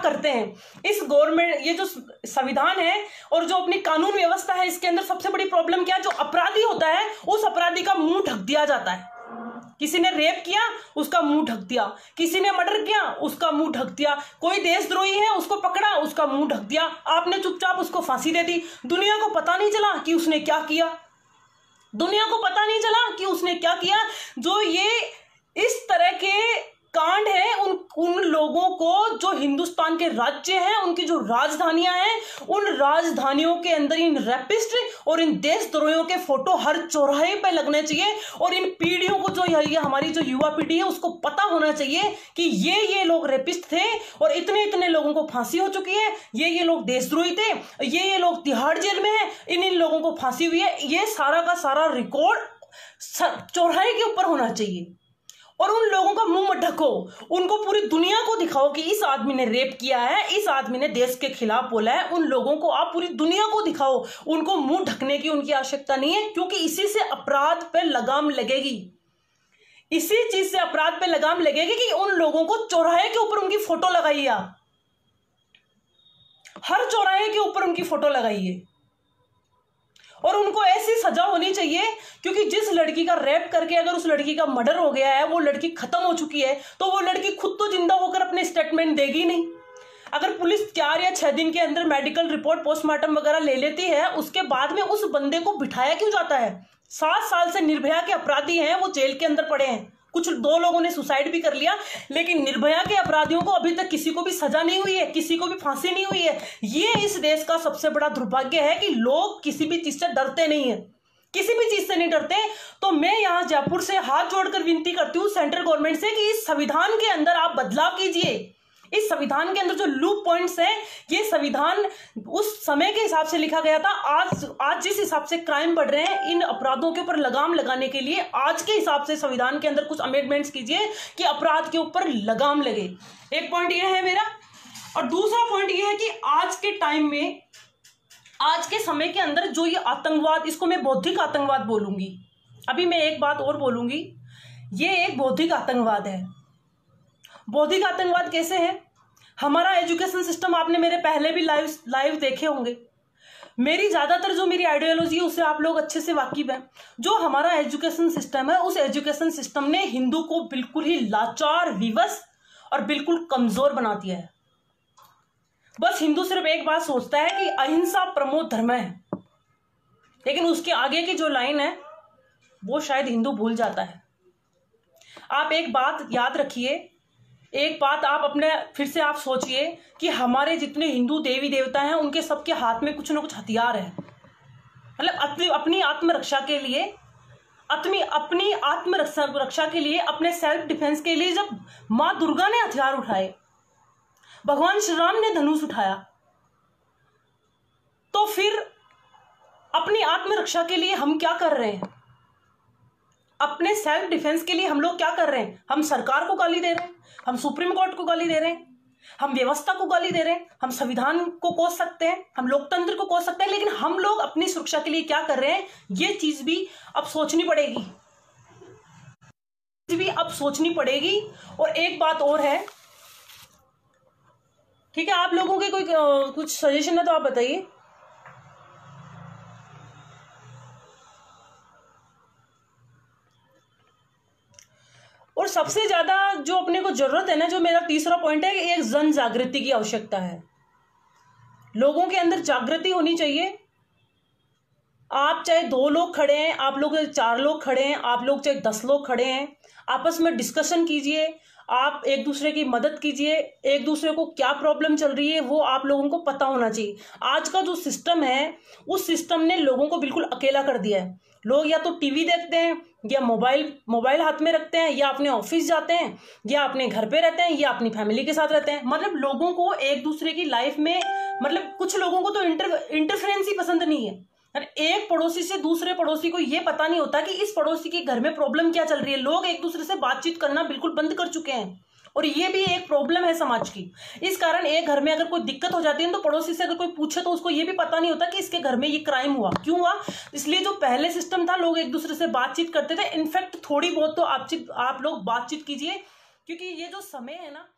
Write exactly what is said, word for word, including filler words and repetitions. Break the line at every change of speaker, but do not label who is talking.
करते हैं। इस गवर्नमेंट, ये जो संविधान है और जो अपनी कानून व्यवस्था है, इसके अंदर सबसे बड़ी प्रॉब्लम क्या है? जो अपराधी होता है उस अपराधी का मुंह ढक दिया जाता है। किसी ने रेप किया, उसका मुंह ढक दिया। किसी ने मर्डर किया, उसका मुंह ढक दिया। कोई देशद्रोही है, उसको पकड़ा, उसका मुंह ढक दिया। आपने चुपचाप उसको फांसी दे दी। दुनिया को पता नहीं चला कि उसने क्या किया। दुनिया को पता नहीं चला कि उसने क्या किया। जो ये इस तरह के कांड है, उन उन लोगों को, जो हिंदुस्तान के राज्य हैं, उनकी जो राजधानियां हैं, उन राजधानियों के अंदर इन रैपिस्ट और इन देशद्रोहियों के फोटो हर चौराहे पे लगने चाहिए। और इन पीढ़ियों को, जो ये हमारी जो युवा पीढ़ी है, उसको पता होना चाहिए कि ये ये लोग रेपिस्ट थे और इतने इतने लोगों को फांसी हो चुकी है। ये ये लोग देशद्रोही थे, ये ये लोग तिहाड़ जेल में है, इन इन लोगों को फांसी हुई है। ये सारा का सारा रिकॉर्ड चौराहे के ऊपर होना चाहिए। और उन लोगों का मुंह मत ढको, उनको पूरी दुनिया को दिखाओ कि इस आदमी ने रेप किया है, इस आदमी ने देश के खिलाफ बोला है। उन लोगों को आप पूरी दुनिया को दिखाओ। उनको मुंह ढकने की उनकी आवश्यकता नहीं है, क्योंकि इसी से अपराध पे लगाम लगेगी। इसी चीज से अपराध पे लगाम लगेगी कि उन लोगों को चौराहे के ऊपर उनकी फोटो लगाइए, आप हर चौराहे के ऊपर उनकी फोटो लगाइए। और उनको ऐसी सजा होनी चाहिए, क्योंकि जिस लड़की का रेप करके अगर उस लड़की का मर्डर हो गया है, वो लड़की खत्म हो चुकी है, तो वो लड़की खुद तो जिंदा होकर अपने स्टेटमेंट देगी नहीं। अगर पुलिस चार या छह दिन के अंदर मेडिकल रिपोर्ट, पोस्टमार्टम वगैरह ले लेती है, उसके बाद में उस बंदे को बिठाया क्यों जाता है? सात साल से निर्भया के अपराधी हैं, वो जेल के अंदर पड़े हैं। कुछ दो लोगों ने सुसाइड भी कर लिया, लेकिन निर्भया के अपराधियों को अभी तक किसी को भी सजा नहीं हुई है, किसी को भी फांसी नहीं हुई है। ये इस देश का सबसे बड़ा दुर्भाग्य है कि लोग किसी भी चीज से डरते नहीं है, किसी भी चीज से नहीं डरते। तो मैं यहाँ जयपुर से हाथ जोड़कर विनती करती हूँ सेंट्रल गवर्नमेंट से कि इस संविधान के अंदर आप बदलाव कीजिए। इस संविधान के अंदर जो लूप पॉइंट्स हैं, ये संविधान उस समय के हिसाब से लिखा गया था। आज आज जिस हिसाब से क्राइम बढ़ रहे हैं, इन अपराधों के ऊपर लगाम लगाने के लिए आज के हिसाब से संविधान के अंदर कुछ अमेंडमेंट्स कीजिए कि अपराध के ऊपर लगाम लगे। एक पॉइंट ये है मेरा। और दूसरा पॉइंट ये है कि आज के टाइम में, आज के समय के अंदर जो ये आतंकवाद, इसको मैं बौद्धिक आतंकवाद बोलूंगी। अभी मैं एक बात और बोलूंगी, ये एक बौद्धिक आतंकवाद है। बौद्धिक आतंकवाद कैसे है? हमारा एजुकेशन सिस्टम आपने मेरे पहले भी लाइव लाइव देखे होंगे। मेरी ज्यादातर जो मेरी आइडियोलॉजी है उससे आप लोग अच्छे से वाकिफ हैं। जो हमारा एजुकेशन सिस्टम है, उस एजुकेशन सिस्टम ने हिंदू को बिल्कुल ही लाचार, विवश और बिल्कुल कमजोर बना दिया है। बस हिंदू सिर्फ एक बात सोचता है कि अहिंसा परमो धर्म है, लेकिन उसके आगे की जो लाइन है वो शायद हिंदू भूल जाता है। आप एक बात याद रखिए, एक बात आप अपने फिर से आप सोचिए कि हमारे जितने हिंदू देवी देवता हैं, उनके सबके हाथ में कुछ ना कुछ हथियार है। मतलब अपनी अपनी आत्मरक्षा के लिए, अपनी अपनी आत्मरक्षा रक्षा के लिए, अपने सेल्फ डिफेंस के लिए जब माँ दुर्गा ने हथियार उठाए, भगवान श्री राम ने धनुष उठाया, तो फिर अपनी आत्मरक्षा के लिए हम क्या कर रहे हैं? अपने सेल्फ डिफेंस के लिए हम लोग क्या कर रहे हैं? हम सरकार को गाली दे रहे हैं, हम सुप्रीम कोर्ट को गाली दे रहे हैं, हम व्यवस्था को गाली दे रहे हैं, हम संविधान को कोस सकते हैं, हम लोकतंत्र को कोस सकते हैं, लेकिन हम लोग अपनी सुरक्षा के लिए क्या कर रहे हैं? ये चीज भी अब सोचनी पड़ेगी, भी अब सोचनी पड़ेगी। और एक बात और है, ठीक है, आप लोगों के कोई कुछ सजेशन है तो आप बताइए। और सबसे ज्यादा जो अपने को जरूरत है ना, जो मेरा तीसरा पॉइंट है, एक जन जागृति की आवश्यकता है। लोगों के अंदर जागृति होनी चाहिए। आप चाहे दो लोग खड़े हैं, आप लोग चार लोग खड़े हैं, आप लोग चाहे दस लोग खड़े हैं, आपस में डिस्कशन कीजिए, आप एक दूसरे की मदद कीजिए। एक दूसरे को क्या प्रॉब्लम चल रही है वो आप लोगों को पता होना चाहिए। आज का जो सिस्टम है, उस सिस्टम ने लोगों को बिल्कुल अकेला कर दिया है। लोग या तो टीवी देखते हैं, या मोबाइल मोबाइल हाथ में रखते हैं, या अपने ऑफिस जाते हैं, या अपने घर पे रहते हैं, या अपनी फैमिली के साथ रहते हैं। मतलब लोगों को एक दूसरे की लाइफ में, मतलब कुछ लोगों को तो इंटर इंटरफेरेंस ही पसंद नहीं है। एक पड़ोसी से दूसरे पड़ोसी को ये पता नहीं होता कि इस पड़ोसी के घर में प्रॉब्लम क्या चल रही है। लोग एक दूसरे से बातचीत करना बिल्कुल बंद कर चुके हैं, और ये भी एक प्रॉब्लम है समाज की। इस कारण एक घर में अगर कोई दिक्कत हो जाती है तो पड़ोसी से अगर कोई पूछे तो उसको ये भी पता नहीं होता कि इसके घर में ये क्राइम हुआ, क्यों हुआ। इसलिए जो पहले सिस्टम था, लोग एक दूसरे से बातचीत करते थे। इनफैक्ट थोड़ी बहुत तो आप आप लोग बातचीत कीजिए, क्योंकि ये जो समय है ना,